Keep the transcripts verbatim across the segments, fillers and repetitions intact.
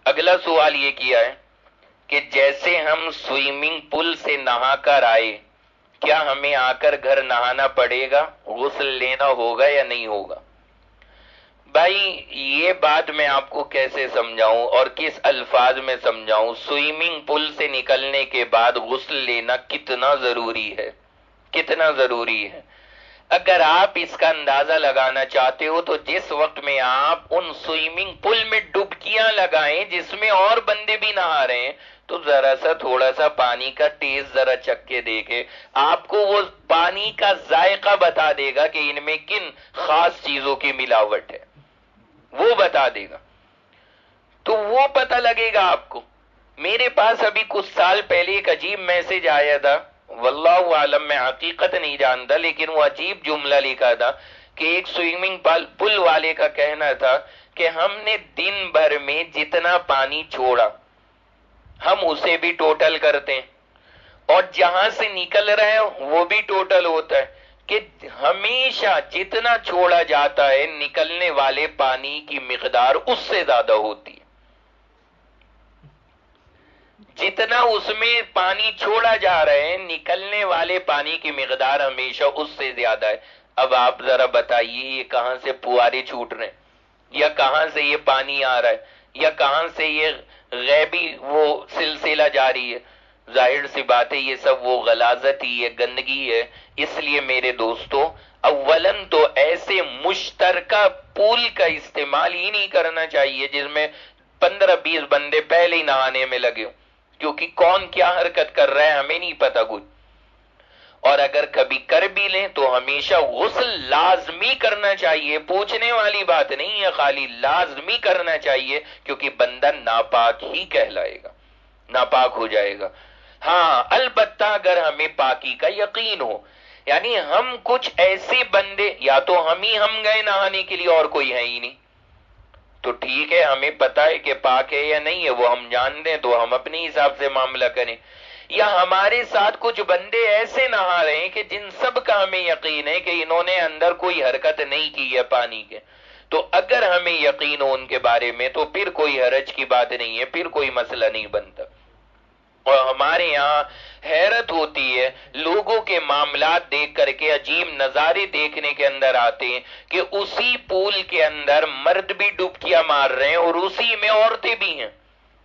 اگلا سوال یہ کیا ہے کہ جیسے ہم سوئمنگ پول سے نہا کر آئے، کیا ہمیں آ کر گھر نہانا پڑے گا، غسل لینا ہوگا یا نہیں ہوگا؟ بھائی یہ بات میں آپ کو کیسے سمجھاؤں اور کس الفاظ میں سمجھاؤں؟ سوئمنگ پول سے نکلنے کے بعد غسل لینا کتنا ضروری ہے، کتنا ضروری ہے۔ اگر آپ اس کا اندازہ لگانا چاہتے ہو تو جس وقت میں آپ ان سوئمنگ پول میں ڈبکیاں لگائیں جس میں اور بندے بھی نہا رہے ہیں، تو ذرا سا تھوڑا سا پانی کا ٹیسٹ ذرا چکھ کے دیکھے، آپ کو وہ پانی کا ذائقہ بتا دے گا کہ ان میں کن خاص چیزوں کی ملاوٹ ہے، وہ بتا دے گا، تو وہ پتہ لگے گا آپ کو۔ میرے پاس ابھی کچھ سال پہلے ایک عجیب میسج آیا تھا، واللہ عالم میں حقیقت نہیں جانتا، لیکن وہ عجیب جملہ لکھا تھا کہ ایک سوئمنگ پول والے کا کہنا تھا کہ ہم نے دن بھر میں جتنا پانی چھوڑا ہم اسے بھی ٹوٹل کرتے ہیں، اور جہاں سے نکل رہے ہیں وہ بھی ٹوٹل ہوتا ہے، کہ ہمیشہ جتنا چھوڑا جاتا ہے نکلنے والے پانی کی مقدار اس سے زیادہ ہوتی ہے، جتنا اس میں پانی چھوڑا جا رہا ہے نکلنے والے پانی کی مقدار ہمیشہ اس سے زیادہ ہے۔ اب آپ ذرا بتائیے یہ کہاں سے پوارے چھوٹ رہے ہیں، یا کہاں سے یہ پانی آ رہا ہے، یا کہاں سے یہ غیبی وہ سلسلہ جاری ہے؟ ظاہر سی بات ہے یہ سب وہ غلاظت ہی ہے، گندگی ہے۔ اس لیے میرے دوستو، اولاً تو ایسے مشترکہ پول کا استعمال ہی نہیں کرنا چاہیے جس میں پندرہ بیس بندے پہلے ہی نہانے میں لگے ہوں، کیونکہ کون کیا حرکت کر رہا ہے ہمیں نہیں پتا کچھ، اور اگر کبھی کر بھی لیں تو ہمیشہ غسل لازمی کرنا چاہیے، پوچھنے والی بات نہیں ہے، خالی لازمی کرنا چاہیے، کیونکہ بندہ ناپاک ہی کہلائے گا، ناپاک ہو جائے گا۔ ہاں البتہ اگر ہمیں پاکی کا یقین ہو، یعنی ہم کچھ ایسے بندے، یا تو ہم ہی ہم گئے نہانے کے لیے اور کوئی ہے ہی نہیں، تو ٹھیک ہے، ہمیں پتا ہے کہ پاک ہے یا نہیں ہے وہ ہم جان دیں تو ہم اپنے حساب سے معاملہ کریں، یا ہمارے ساتھ کچھ بندے ایسے نہا رہے ہیں کہ جن سب کا ہمیں یقین ہے کہ انہوں نے اندر کوئی حرکت نہیں کی ہے پانی کے، تو اگر ہمیں یقین ہو ان کے بارے میں تو پھر کوئی حرج کی بات نہیں ہے، پھر کوئی مسئلہ نہیں بنتا۔ اور ہمارے یہاں حیرت ہوتی ہے، لوگوں کے معاملات دیکھ کر کے عجیب نظارے دیکھنے کے اندر آتے ہیں کہ اسی پول کے اندر مرد بھی ڈبکیاں مار رہے ہیں اور اسی میں عورتیں بھی ہیں۔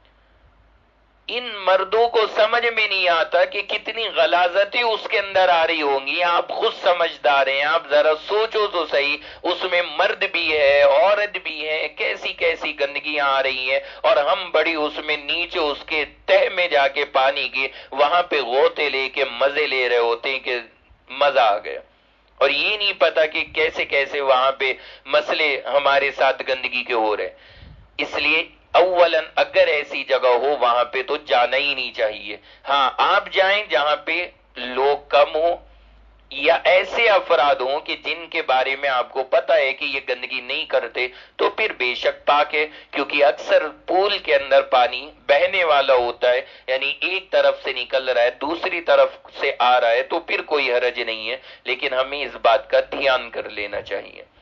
ان مردوں کو سمجھ میں نہیں آتا کہ کتنی غلاظتیں اس کے اندر آ رہی ہوں گی، آپ خود سمجھدار ہیں، آپ ذرا سوچو تو صحیح، اس میں مرد بھی ہے عورت بھی ہے، کیسی کیسی گندگیاں آ رہی ہیں، اور ہم بڑی اس میں نیچے اس کے تہ میں جا کے پانی کے وہاں پہ غوطے لے کے مزے لے رہے ہوتے ہیں کہ مزہ آ گیا، اور یہ نہیں پتا کہ کیسے کیسے وہاں پہ مسئلے ہمارے ساتھ گندگی کے ہو رہے۔ اس لیے اولاً اگر ایسی جگہ ہو وہاں پہ تو جانا ہی نہیں چاہیے۔ ہاں آپ جائیں جہاں پہ لوگ کم ہوں یا ایسے افراد ہوں کہ جن کے بارے میں آپ کو پتا ہے کہ یہ گندگی نہیں کرتے، تو پھر بے شک پاک ہے، کیونکہ اکثر پول کے اندر پانی بہنے والا ہوتا ہے، یعنی ایک طرف سے نکل رہا ہے دوسری طرف سے آ رہا ہے، تو پھر کوئی حرج نہیں ہے، لیکن ہمیں اس بات کا دھیان کر لینا چاہیے۔